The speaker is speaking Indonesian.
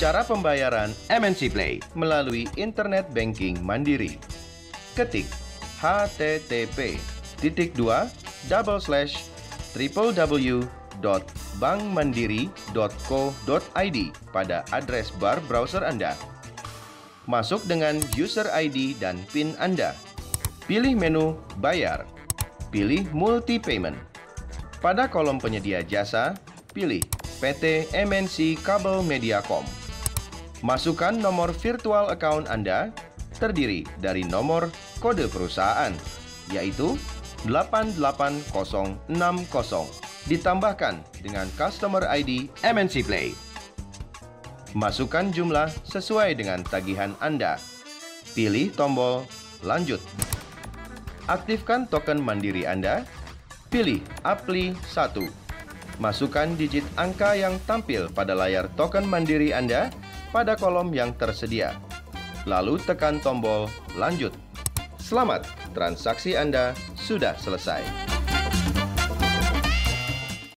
Cara pembayaran MNC Play melalui internet banking Mandiri. Ketik http://www.bankmandiri.co.id pada address bar browser Anda. Masuk dengan user ID dan PIN Anda. Pilih menu Bayar. Pilih Multi Payment. Pada kolom penyedia jasa, pilih PT MNC Kabel Mediacom. Masukkan nomor virtual account Anda, terdiri dari nomor kode perusahaan, yaitu 88060, ditambahkan dengan Customer ID MNC Play. Masukkan jumlah sesuai dengan tagihan Anda. Pilih tombol Lanjut. Aktifkan token mandiri Anda. Pilih Apli 1. Masukkan digit angka yang tampil pada layar token mandiri Anda pada kolom yang tersedia. Lalu tekan tombol Lanjut. Selamat, transaksi Anda sudah selesai.